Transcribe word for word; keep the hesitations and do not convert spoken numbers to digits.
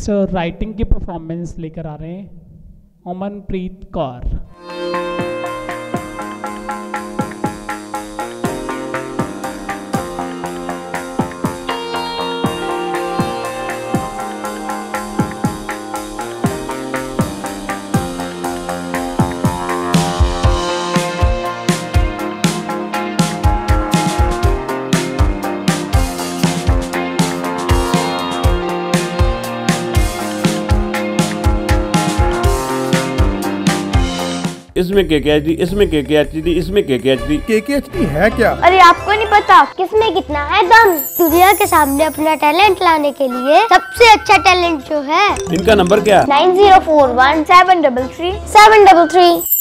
Next writing की performance लेकर आ रहे हैं अमनप्रीत कौर। इसमें के के एच डी, इसमें के के एच डी, इसमें के के एच डी। के के एच डी है क्या? अरे आपको नहीं पता किसमें कितना है दम। दुनिया के सामने अपना टैलेंट लाने के लिए सबसे अच्छा टैलेंट जो है। इनका नंबर क्या? Nine zero four one seven double three seven double three.